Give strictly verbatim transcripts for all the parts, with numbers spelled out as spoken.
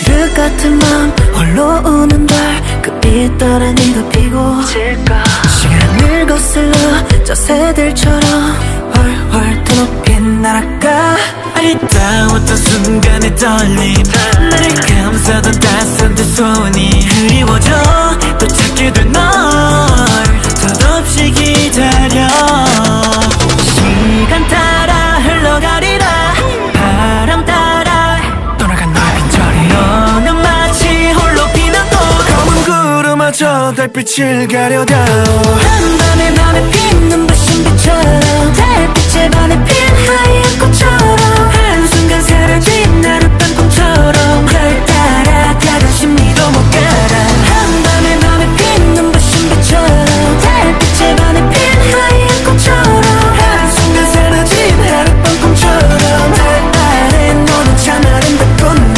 가득 같은 맘 홀로 우는 달그 잇따라 네가 피고 질까. 시간을 거슬러 저 새들처럼 훨훨 더 높이 날아가. 아리따웠던 순간의 떨림, 나를 감싸던 따스한 두 손이 그리워져 또 찾게 된 널 덧없이 기다려. 시간 따라 흘러가리라 바람 따라 떠나간 너의 빈자리. 너는 마치 홀로 피는 꽃 검은 구름마저 달빛을 가려다. 한밤에 밤에 피는 부신 빛처럼 달빛에 반해 핀 하얀 꽃처럼 한순간 사라진 하룻밤 꿈처럼 널 따라가던 심리도 못 가라. 한밤에 밤에 피는 부신 빛처럼 달빛에 반해 핀 하얀 꽃처럼 한순간 사라진 하룻밤 꿈처럼 달 아래 너는 참 아름답구나.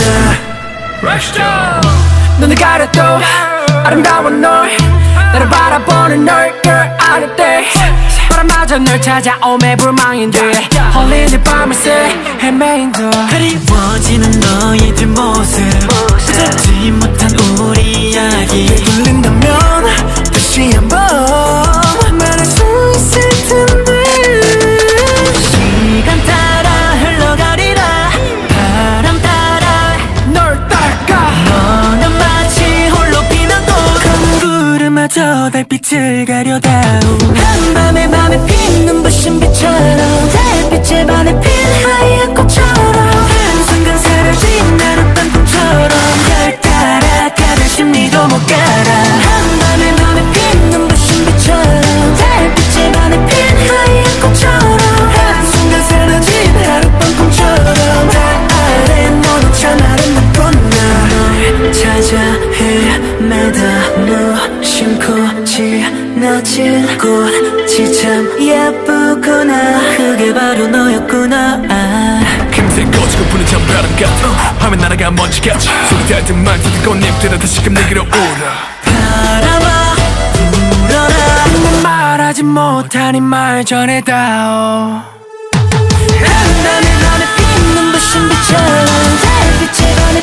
눈을 가려도 아름다운 널 나를 바라보는 널 girl 아닐 때 바람마저 널 찾아오매 불망인데 홀린 네 밤을 새 헤매인 듯 그리워지는 너의 뒷모습 잊지 못한 우리 이야기 들린다면 다시 한번 말할 수 있을 텐데. 시간 따라 흘러가리라 바람 따라 널 따라가. 너는 마치 홀로 피는 꽃 검은 구름마저 달빛을 가려다. 한밤에 밤에 피는 부신 빛처럼 달빛에 반해 핀 하얀 꽃처럼 한순간 사라진 하룻밤 꿈처럼 널 따라가던 심리도 못 가라. 한밤에 밤에 피는 부신 빛처럼 달빛에 반해 핀 하얀 꽃처럼 한순간 사라진 하룻밤 꿈처럼 달 아래 너는 참 아름답구나. 널 찾아 헤매다 무심코 지나친 꽃이 참 예쁘구나. 그게 바로 너였구나. 아. 금세 꺼지고 부는 찬바람 같아. 화면 날아가 먼지같이 소리 닿을 듯만 쏟은 꽃잎들은 다시금 내게로 오라. 바라봐 불어라 난 말하지 못한 이 말 전해다오. 한밤에 밤에 피는 부신 빛처럼 달빛에 반해